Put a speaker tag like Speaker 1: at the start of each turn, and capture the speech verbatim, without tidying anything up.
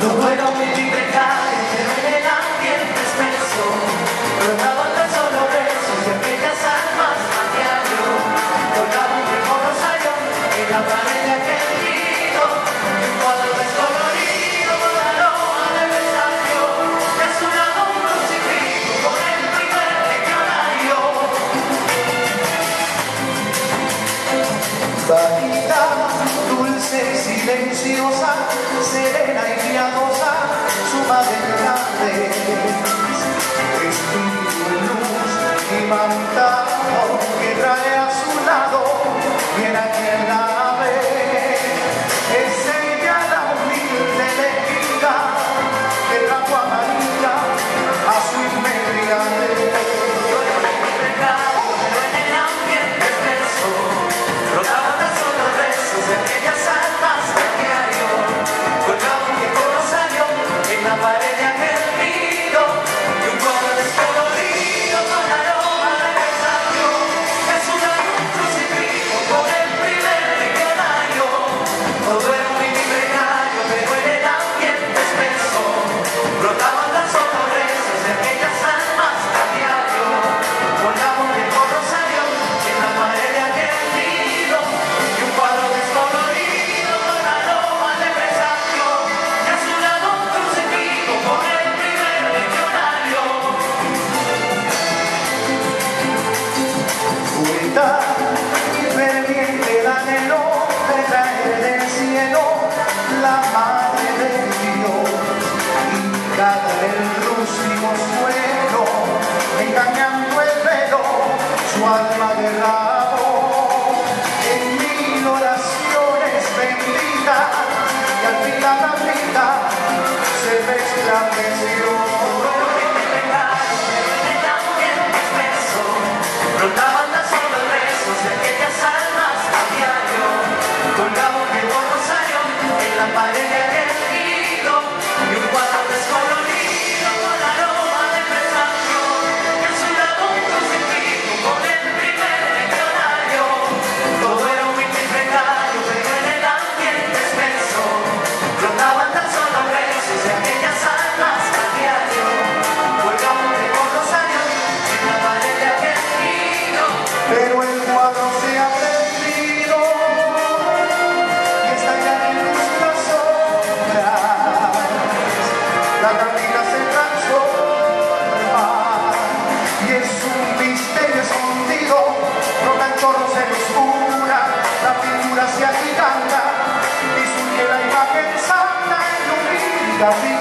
Speaker 1: Todo era muy precario, pero en el ambiente espeso brotaban tan solo besos de aquellas almas a diario. Colgaba un viejo rosario en la pared de aquel nido, y un cuadro descolorido con aroma de presagio, y a su lado un crucifijo con el primer legionario. Bajita, dulce y silenciosa, serena y piadosa, su madre grande, espíritu en luz imantado que trae a su lado, quien a quien la ve, es ella la humilde elegida que trajo a María a su inmediatez. Pero en el ambiente espeso brotaban tan solo besos de aquellas almas a diario. Colgaba un viejo rosario en la pared de aquel nido, y un cuadro descolorido con aroma de presagio, y a su lado un crucifijo con el primer legionario. Todo era muy precario, pero en el ambiente espeso brotaban tan solo besos de aquellas almas a diario. Colgaba un viejo rosario en la pared de aquel nido, y un cuadro descolorido con aroma de presagio, y a su lado un crucifijo con el primer legionario. Poeta y ferviente el anhelo de traer del cielo la madre de Dios, hincada en el rústico suelo, engañando el velo, su alma derramó en mil oraciones benditas, y al fin la tablita se resplandeció. Brotaban tan solo besos de aquellas almas a diario. Colgaba un viejo rosario en la pared de aquel nido, y un cuadro descolorido con aroma de presagio, y a su lado un crucifijo con el primer legionario. Todo era muy precario, pero en el ambiente espeso brotaban tan solo besos de aquellas almas a diario. Colgaba un viejo rosario en la pared de aquel nido, pero el cuadro se ha perdido y está ya en nuestras sombras. La tablita se transforma y es un misterio escondido. Brotan chorros en oscura, la figura se agiganta y surge la imagen santa en un